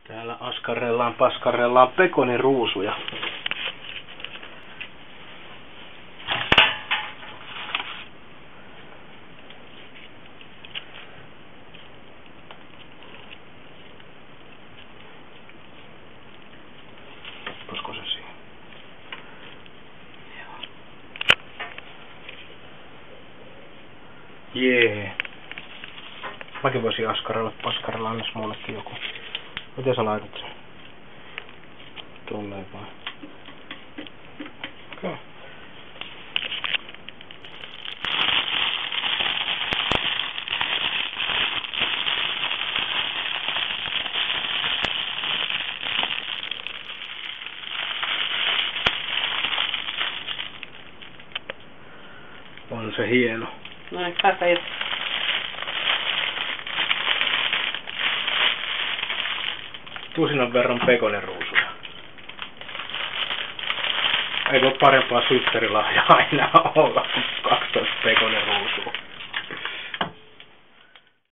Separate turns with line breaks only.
Täällä askarrellaan, paskarrellaan pekoniruusuja. Olisiko se siihen? Jee. Mäkin voisin askarrella, paskarrella, annas mullekin joku. Miten sä laitat sen? Tolleen vaan. Okei. On se hieno.
Noin, päästä irti.
Tusinan verran pekoniruusuja. Eikö ole parempaa sytterilahjaa aina olla kuin 12 pekoniruusua?